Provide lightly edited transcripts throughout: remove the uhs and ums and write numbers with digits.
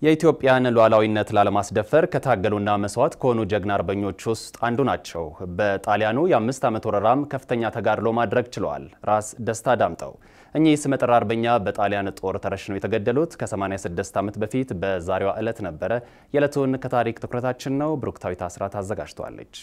የኢትዮጵያን ሉዓላዊነት ላለማስደፈር ከታገሉና መስዋዕት ከሆኑ ጀግና አርበኞች ውስጥ አንዱ ናቸው። በጣሊያኑ የ5 ዓመት ወረራም ከፍተኛ ተጋድሎ ማድረግ ችለዋል። ራስ ደስታ ዳምጠው እኚህ ስመጥር አርበኛ በጣሊያን ጦር ተረሽነው የተገደሉት ከ86 ዓመት በፊት በዛሬዋ ዕለት ነበረ። የዕለቱን ከታሪክ ትኩረታችን ነው። ብሩክታዊት አስራት አዘጋጅቷለች።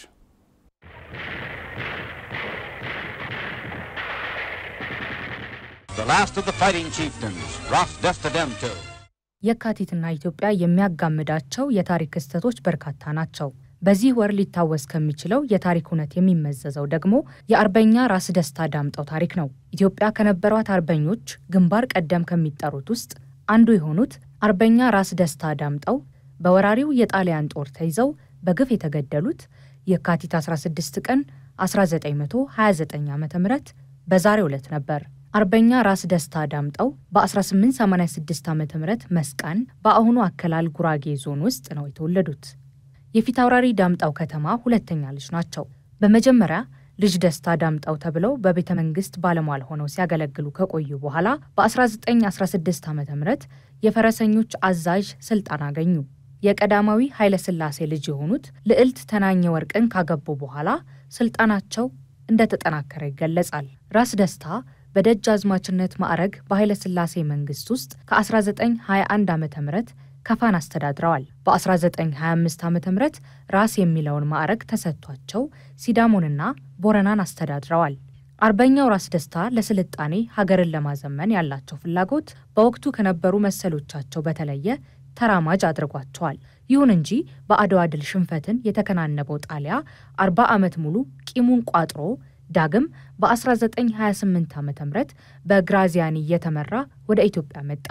The last of the fighting chieftains, Ras Desta Damto. የካቲትና ኢትዮጵያ የሚያጋምዳቸው የታሪክ ክስተቶች በርካታ ናቸው። በዚህ ወር ሊታወስ ከሚችለው የታሪክ እውነት የሚመዘዘው ደግሞ የአርበኛ ራስ ደስታ ዳምጠው ታሪክ ነው። ኢትዮጵያ ከነበሯት አርበኞች ግንባር ቀደም ከሚጠሩት ውስጥ አንዱ የሆኑት አርበኛ ራስ ደስታ ዳምጠው በወራሪው የጣሊያን ጦር ተይዘው በግፍ የተገደሉት የካቲት 16 ቀን 1929 ዓ.ም በዛሬው ዕለት ነበር። አርበኛ ራስ ደስታ ዳምጠው በ1886 ዓመተ ምህረት መስቃን በአሁኑ አከላል ጉራጌ ዞን ውስጥ ነው የተወለዱት። የፊታውራሪ ዳምጠው ከተማ ሁለተኛ ልጅ ናቸው። በመጀመሪያ ልጅ ደስታ ዳምጠው ተብለው በቤተ መንግስት ባለሟል ሆነው ሲያገለግሉ ከቆዩ በኋላ በ1916 ዓመተ ምህረት የፈረሰኞች አዛዥ ስልጣን አገኙ። የቀዳማዊ ኃይለ ሥላሴ ልጅ የሆኑት ልዕልት ተናኘ ወርቅን ካገቡ በኋላ ስልጣናቸው እንደተጠናከረ ይገለጻል። ራስ ደስታ በደጃዝማችነት ማዕረግ በኃይለ ሥላሴ መንግስት ውስጥ ከ1921 ዓመተ ምህረት ከፋን አስተዳድረዋል። በ1925 ዓመተ ምህረት ራስ የሚለውን ማዕረግ ተሰጥቷቸው ሲዳሞንና ቦረናን አስተዳድረዋል። አርበኛው ራስ ደስታ ለስልጣኔ ሀገርን ለማዘመን ያላቸው ፍላጎት በወቅቱ ከነበሩ መሰሎቻቸው በተለየ ተራማጅ አድርጓቸዋል። ይሁን እንጂ በአድዋ ድል ሽንፈትን የተከናነበው ጣሊያ 40 ዓመት ሙሉ ቂሙን ቋጥሮ ዳግም በ1928 ዓመተ ምህረት በግራዚያኒ እየተመራ ወደ ኢትዮጵያ መጣ።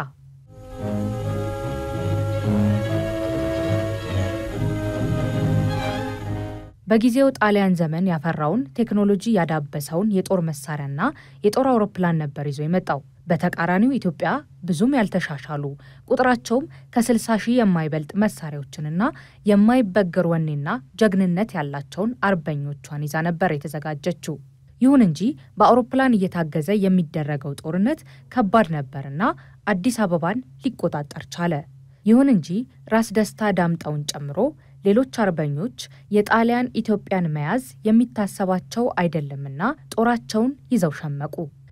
በጊዜው ጣሊያን ዘመን ያፈራውን ቴክኖሎጂ ያዳበሰውን የጦር መሳሪያና የጦር አውሮፕላን ነበር ይዞ የመጣው። በተቃራኒው ኢትዮጵያ ብዙም ያልተሻሻሉ ቁጥራቸውም ከ60 ሺህ የማይበልጥ መሳሪያዎችንና የማይበገር ወኔና ጀግንነት ያላቸውን አርበኞቿን ይዛ ነበር የተዘጋጀችው። ይሁን እንጂ በአውሮፕላን እየታገዘ የሚደረገው ጦርነት ከባድ ነበርና አዲስ አበባን ሊቆጣጠር ቻለ። ይሁን እንጂ ራስ ደስታ ዳምጠውን ጨምሮ ሌሎች አርበኞች የጣሊያን ኢትዮጵያን መያዝ የሚታሰባቸው አይደለምና ጦራቸውን ይዘው ሸመቁ።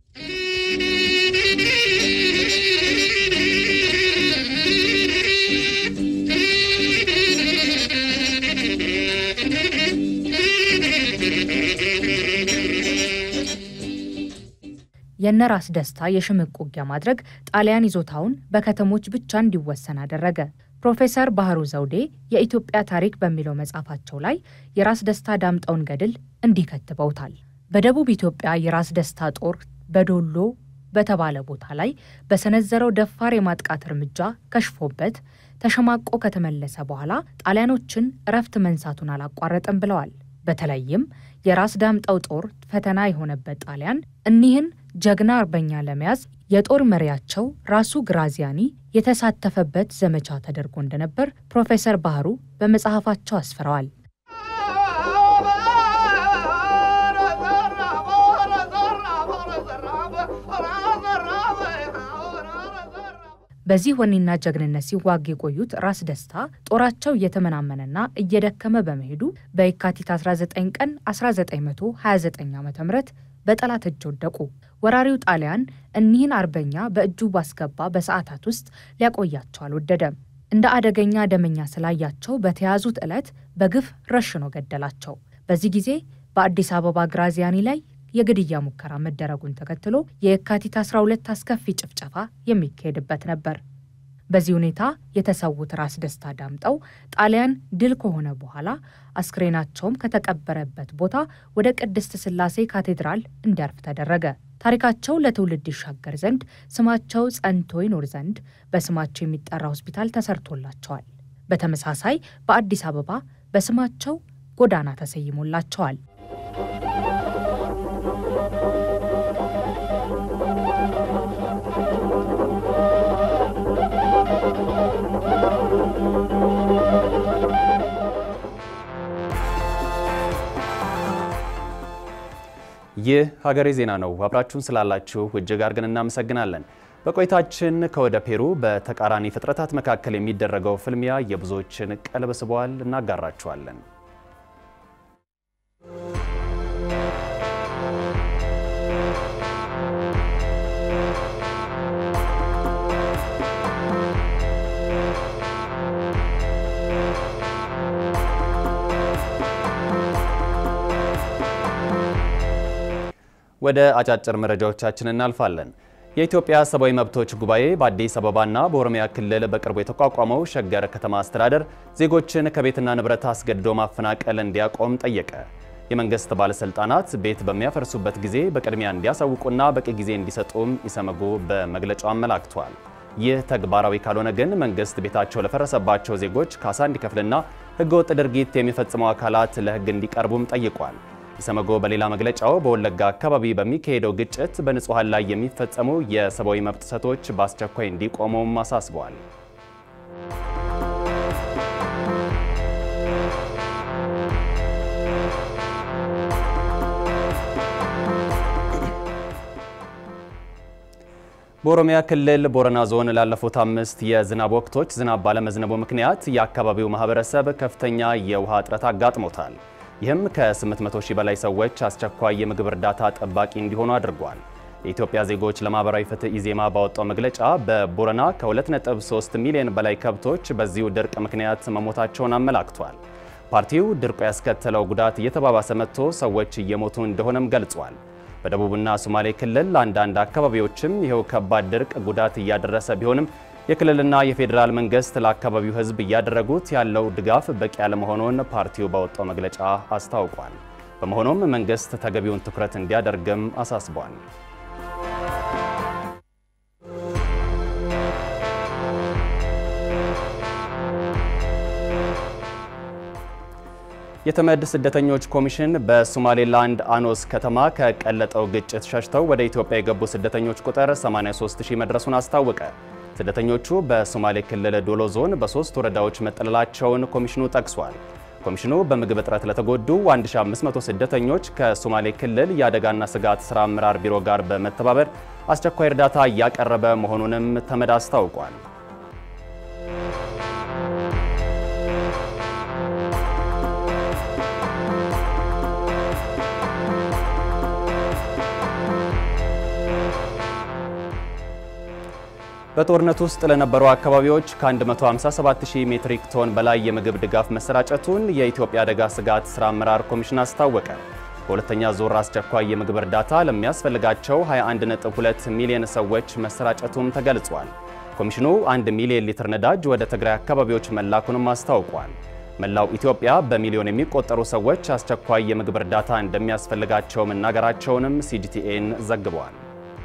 የነራስ ደስታ የሽምቅ ውጊያ ማድረግ ጣሊያን ይዞታውን በከተሞች ብቻ እንዲወሰን አደረገ። ፕሮፌሰር ባህሩ ዘውዴ የኢትዮጵያ ታሪክ በሚለው መጽሐፋቸው ላይ የራስ ደስታ ዳምጠውን ገድል እንዲከትበውታል። በደቡብ ኢትዮጵያ የራስ ደስታ ጦር በዶሎ በተባለ ቦታ ላይ በሰነዘረው ደፋር የማጥቃት እርምጃ ከሽፎበት ተሸማቆ ከተመለሰ በኋላ ጣሊያኖችን እረፍት መንሳቱን አላቋረጠም ብለዋል። በተለይም የራስ ዳምጠው ጦር ፈተና የሆነበት ጣሊያን እኒህን ጀግና አርበኛ ለመያዝ የጦር መሪያቸው ራሱ ግራዚያኒ የተሳተፈበት ዘመቻ ተደርጎ እንደነበር ፕሮፌሰር ባህሩ በመጽሐፋቸው አስፍረዋል። በዚህ ወኔና ጀግንነት ሲዋጉ የቆዩት ራስ ደስታ ጦራቸው እየተመናመነና እየደከመ በመሄዱ በየካቲት 19 ቀን 1929 ዓ.ም በጠላት እጅ ወደቁ። ወራሪው ጣሊያን እኒህን አርበኛ በእጁ ባስገባ በሰዓታት ውስጥ ሊያቆያቸው አልወደደም። እንደ አደገኛ ደመኛ ስላያቸው በተያዙት ዕለት በግፍ ረሽኖ ገደላቸው። በዚህ ጊዜ በአዲስ አበባ ግራዚያኒ ላይ የግድያ ሙከራ መደረጉን ተከትሎ የካቲት 12 አስከፊ ጭፍጨፋ የሚካሄድበት ነበር። በዚህ ሁኔታ የተሰዉት ራስ ደስታ ዳምጠው ጣሊያን ድል ከሆነ በኋላ አስክሬናቸውም ከተቀበረበት ቦታ ወደ ቅድስት ሥላሴ ካቴድራል እንዲያርፍ ተደረገ። ታሪካቸው ለትውልድ ይሻገር ዘንድ ስማቸው ጸንቶ ይኖር ዘንድ በስማቸው የሚጠራ ሆስፒታል ተሰርቶላቸዋል። በተመሳሳይ በአዲስ አበባ በስማቸው ጎዳና ተሰይሞላቸዋል። ይህ ሀገሬ ዜና ነው። አብራችሁን ስላላችሁ እጅግ አድርገን እናመሰግናለን። በቆይታችን ከወደ ፔሩ በተቃራኒ ፍጥረታት መካከል የሚደረገው ፍልሚያ የብዙዎችን ቀልብ ስቧል፣ እናጋራችኋለን። ወደ አጫጭር መረጃዎቻችን እናልፋለን። የኢትዮጵያ ሰብአዊ መብቶች ጉባኤ በአዲስ አበባና በኦሮሚያ ክልል በቅርቡ የተቋቋመው ሸገር ከተማ አስተዳደር ዜጎችን ከቤትና ንብረት አስገድዶ ማፈናቀል እንዲያቆም ጠየቀ። የመንግስት ባለስልጣናት ቤት በሚያፈርሱበት ጊዜ በቅድሚያ እንዲያሳውቁና በቂ ጊዜ እንዲሰጡም ኢሰመጉ በመግለጫው አመላክቷል። ይህ ተግባራዊ ካልሆነ ግን መንግስት ቤታቸው ለፈረሰባቸው ዜጎች ካሳ እንዲከፍልና ህገወጥ ድርጊት የሚፈጽሙ አካላት ለህግ እንዲቀርቡም ጠይቋል። ኢሰመጉ በሌላ መግለጫው በወለጋ አካባቢ በሚካሄደው ግጭት በንጹሃን ላይ የሚፈጸሙ የሰብአዊ መብት ጥሰቶች በአስቸኳይ እንዲቆሙም አሳስበዋል። በኦሮሚያ ክልል ቦረና ዞን ላለፉት 5 የዝናብ ወቅቶች ዝናብ ባለመዝነቡ ምክንያት የአካባቢው ማህበረሰብ ከፍተኛ የውሃ እጥረት አጋጥሞታል። ይህም ከ800 ሺህ በላይ ሰዎች አስቸኳይ የምግብ እርዳታ ጠባቂ እንዲሆኑ አድርጓል። የኢትዮጵያ ዜጎች ለማህበራዊ ፍትህ ኢዜማ ባወጣው መግለጫ በቦረና ከ2.3 ሚሊዮን በላይ ከብቶች በዚሁ ድርቅ ምክንያት መሞታቸውን አመላክቷል። ፓርቲው ድርቁ ያስከተለው ጉዳት እየተባባሰ መጥቶ ሰዎች እየሞቱ እንደሆነም ገልጿል። በደቡብና ሶማሌ ክልል አንዳንድ አካባቢዎችም ይሄው ከባድ ድርቅ ጉዳት እያደረሰ ቢሆንም የክልልና የፌዴራል መንግስት ለአካባቢው ህዝብ እያደረጉት ያለው ድጋፍ በቂ ያለመሆኑን ፓርቲው ባወጣው መግለጫ አስታውቋል። በመሆኑም መንግስት ተገቢውን ትኩረት እንዲያደርግም አሳስቧል። የተመድ ስደተኞች ኮሚሽን በሶማሌላንድ አኖስ ከተማ ከቀለጠው ግጭት ሸሽተው ወደ ኢትዮጵያ የገቡ ስደተኞች ቁጥር 83000 መድረሱን አስታወቀ። ስደተኞቹ በሶማሌ ክልል ዶሎ ዞን በ3 ወረዳዎች መጠለላቸውን ኮሚሽኑ ጠቅሷል። ኮሚሽኑ በምግብ እጥረት ለተጎዱ 1500 ስደተኞች ከሶማሌ ክልል የአደጋና ስጋት ስራ አመራር ቢሮ ጋር በመተባበር አስቸኳይ እርዳታ እያቀረበ መሆኑንም ተመድ አስታውቋል። በጦርነት ውስጥ ለነበሩ አካባቢዎች ከ157000 ሜትሪክ ቶን በላይ የምግብ ድጋፍ መሰራጨቱን የኢትዮጵያ አደጋ ስጋት ስራ አመራር ኮሚሽን አስታወቀ። በሁለተኛ ዙር አስቸኳይ የምግብ እርዳታ ለሚያስፈልጋቸው 21.2 ሚሊዮን ሰዎች መሰራጨቱም ተገልጿል። ኮሚሽኑ 1 ሚሊዮን ሊትር ነዳጅ ወደ ትግራይ አካባቢዎች መላኩንም አስታውቋል። መላው ኢትዮጵያ በሚሊዮን የሚቆጠሩ ሰዎች አስቸኳይ የምግብ እርዳታ እንደሚያስፈልጋቸው መናገራቸውንም ሲጂቲኤን ዘግቧል።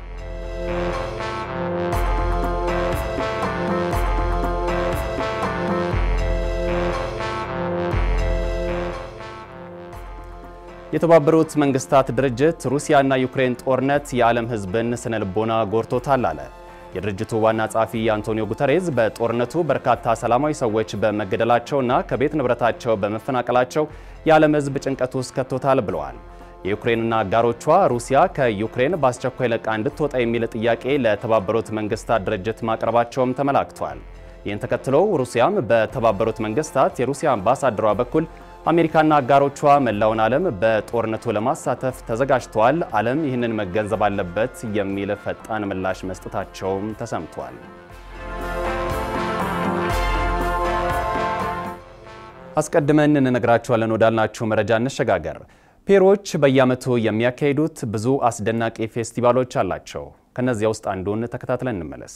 የተባበሩት መንግስታት ድርጅት ሩሲያና ዩክሬን ጦርነት የዓለም ሕዝብን ስነልቦና ጎርቶታል አለ። የድርጅቱ ዋና ጸሐፊ አንቶኒዮ ጉተሬዝ በጦርነቱ በርካታ ሰላማዊ ሰዎች በመገደላቸውና ከቤት ንብረታቸው በመፈናቀላቸው የዓለም ሕዝብ ጭንቀት ውስጥ ከቶታል ብለዋል። የዩክሬንና አጋሮቿ ሩሲያ ከዩክሬን በአስቸኳይ ለቃ እንድትወጣ የሚል ጥያቄ ለተባበሩት መንግስታት ድርጅት ማቅረባቸውም ተመላክቷል። ይህን ተከትሎ ሩሲያም በተባበሩት መንግስታት የሩሲያ አምባሳደሯ በኩል አሜሪካና አጋሮቿ መላውን ዓለም በጦርነቱ ለማሳተፍ ተዘጋጅተዋል፣ ዓለም ይህንን መገንዘብ አለበት የሚል ፈጣን ምላሽ መስጠታቸውም ተሰምቷል። አስቀድመን እንነግራችኋለን ወዳልናችሁ መረጃ እንሸጋገር። ፔሩዎች በየዓመቱ የሚያካሂዱት ብዙ አስደናቂ ፌስቲቫሎች አላቸው። ከነዚያ ውስጥ አንዱን ተከታትለን እንመለስ።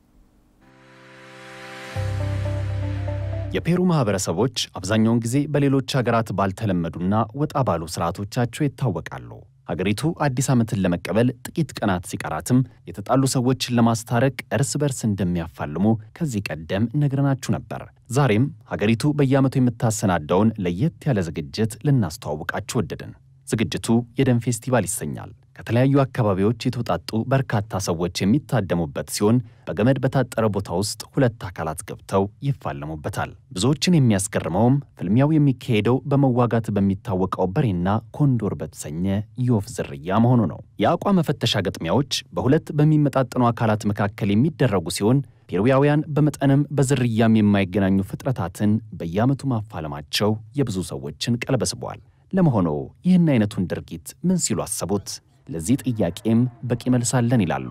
የፔሩ ማህበረሰቦች አብዛኛውን ጊዜ በሌሎች ሀገራት ባልተለመዱና ወጣ ባሉ ስርዓቶቻቸው ይታወቃሉ። ሀገሪቱ አዲስ ዓመትን ለመቀበል ጥቂት ቀናት ሲቀራትም የተጣሉ ሰዎችን ለማስታረቅ እርስ በርስ እንደሚያፋልሙ ከዚህ ቀደም ነግረናችሁ ነበር። ዛሬም ሀገሪቱ በየዓመቱ የምታሰናዳውን ለየት ያለ ዝግጅት ልናስተዋውቃችሁ ወደድን። ዝግጅቱ የደም ፌስቲቫል ይሰኛል። ከተለያዩ አካባቢዎች የተውጣጡ በርካታ ሰዎች የሚታደሙበት ሲሆን በገመድ በታጠረ ቦታ ውስጥ ሁለት አካላት ገብተው ይፋለሙበታል። ብዙዎችን የሚያስገርመውም ፍልሚያው የሚካሄደው በመዋጋት በሚታወቀው በሬና ኮንዶር በተሰኘ የወፍ ዝርያ መሆኑ ነው። የአቋም መፈተሻ ግጥሚያዎች በሁለት በሚመጣጠኑ አካላት መካከል የሚደረጉ ሲሆን ፔሩዊያውያን በመጠንም በዝርያም የማይገናኙ ፍጥረታትን በየዓመቱ ማፋለማቸው የብዙ ሰዎችን ቀልብ ስቧል። ለመሆኑ ይህን አይነቱን ድርጊት ምን ሲሉ አሰቡት? ለዚህ ጥያቄም በቂ መልሳለን ይላሉ።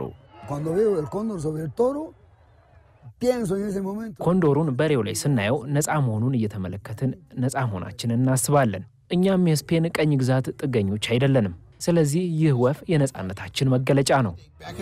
ኮንዶሩን በሬው ላይ ስናየው ነፃ መሆኑን እየተመለከትን ነፃ መሆናችንን እናስባለን። እኛም የስፔን ቀኝ ግዛት ጥገኞች አይደለንም። ስለዚህ ይህ ወፍ የነፃነታችን መገለጫ ነው።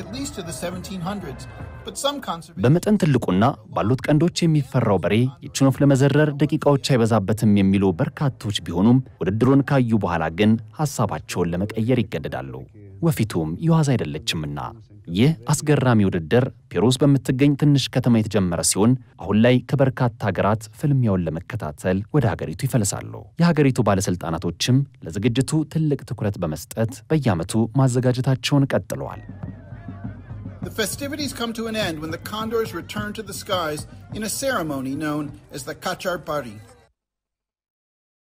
በመጠን ትልቁና ባሉት ቀንዶች የሚፈራው በሬ ይህችን ወፍ ለመዘረር ደቂቃዎች አይበዛበትም የሚሉ በርካቶች ቢሆኑም ውድድሩን ካዩ በኋላ ግን ሐሳባቸውን ለመቀየር ይገደዳሉ። ወፊቱም የዋዛ አይደለችምና። ይህ አስገራሚ ውድድር ፔሩ ውስጥ በምትገኝ ትንሽ ከተማ የተጀመረ ሲሆን አሁን ላይ ከበርካታ ሀገራት ፍልሚያውን ለመከታተል ወደ ሀገሪቱ ይፈልሳሉ። የሀገሪቱ ባለስልጣናቶችም ለዝግጅቱ ትልቅ ትኩረት በመስጠት በየዓመቱ ማዘጋጀታቸውን ቀጥለዋል። The festivities come to an end when the condors return to the skies in a ceremony known as the Cachar Party.